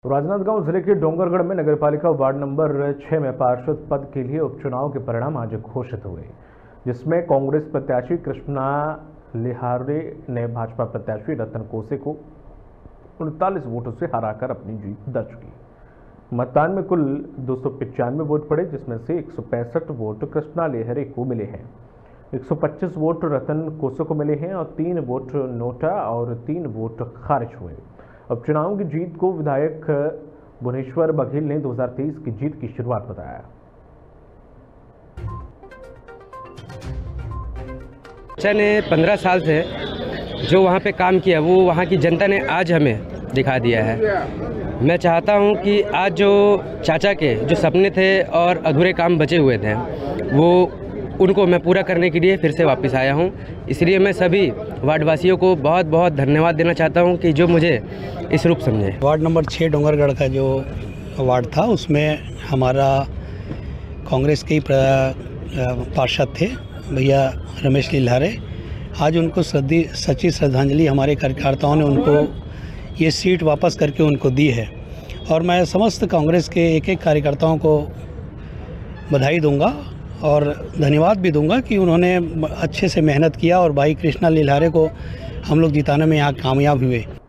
राजनांदगांव जिले के डोंगरगढ़ में नगरपालिका वार्ड नंबर 6 में पार्षद पद के लिए उपचुनाव के परिणाम आज घोषित हुए, जिसमें कांग्रेस प्रत्याशी कृष्णा लिहारे ने भाजपा प्रत्याशी रतन कोसे को 39 वोटों से हराकर अपनी जीत दर्ज की। मतदान में कुल 295 वोट पड़े, जिसमें से 165 वोट कृष्णा लिहारे को मिले हैं, 125 वोट रतन कोसे को मिले हैं और 3 वोट नोटा और 3 वोट खारिज हुए। उपचुनाव की जीत को विधायक भुवनेश्वर बघेल ने 2023 की जीत की शुरुआत बताया। चाचा ने 15 साल से जो वहाँ पे काम किया वो वहाँ की जनता ने आज हमें दिखा दिया है। मैं चाहता हूँ कि आज जो चाचा के जो सपने थे और अधूरे काम बचे हुए थे वो उनको मैं पूरा करने के लिए फिर से वापस आया हूँ। इसलिए मैं सभी वार्डवासियों को बहुत बहुत धन्यवाद देना चाहता हूँ कि जो मुझे इस रूप समझे। वार्ड नंबर 6 डोंगरगढ़ का जो वार्ड था उसमें हमारा कांग्रेस के पार्षद थे भैया रमेश लिहारे। आज उनको सच्ची श्रद्धांजलि हमारे कार्यकर्ताओं ने उनको ये सीट वापस करके उनको दी है और मैं समस्त कांग्रेस के एक एक कार्यकर्ताओं को बधाई दूंगा और धन्यवाद भी दूंगा कि उन्होंने अच्छे से मेहनत किया और भाई कृष्णा लिहारे को हम लोग जिताने में यहाँ कामयाब हुए।